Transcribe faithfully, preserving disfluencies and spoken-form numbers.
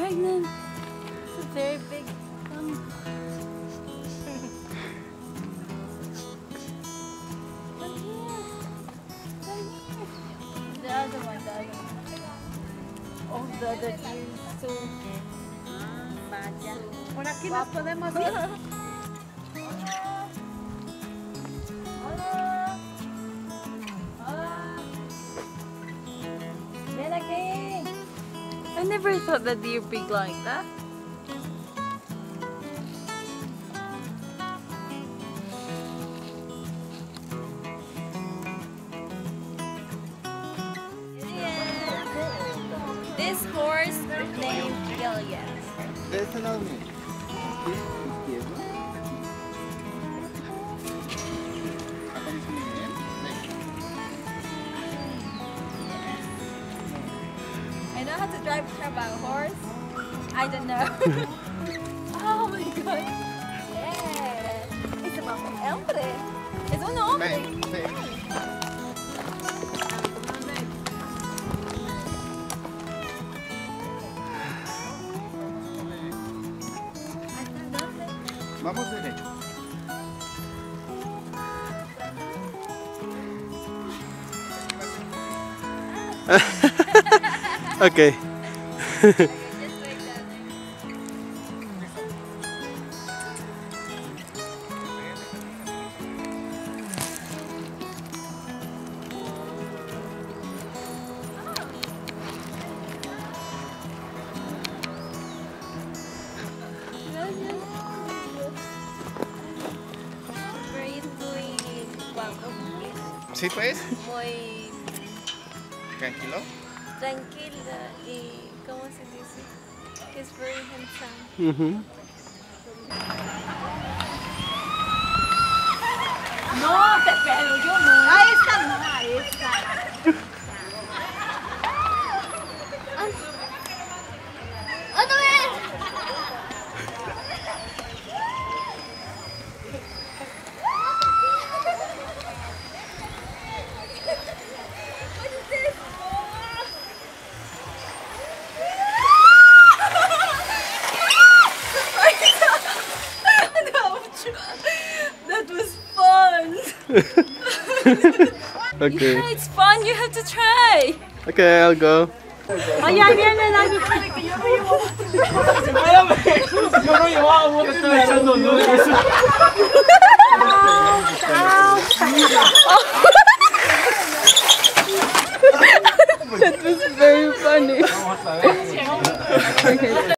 pregnant. It's a very big one. Come here. Come here. The other one, the other one. Oh, the other deer is so... Vaya. Por aquí nos podemos ir. I never thought that deer big like that. This horse named Gillian. De este lado mío. Izquierdo. Acá dice muy bien. I know how to drive a caballo horse. I don't know. Oh my god. Yeah. Es un hombre. Es un hombre. Ven, ven. Vamos derecho. Okay. ¿Sí pues? Muy Tranquilo. tranquila y ¿cómo se dice? He's very handsome. Mhm. No, te pero yo no. A esta no, a esta. ¡Otra vez! That was fun! Okay. Yeah, it's fun, you have to try! Okay, I'll go. Ay, ahí viene la que yo me llevo. Yo no llevaba, vos me estás echando nubes. That was very funny. Vamos a ver.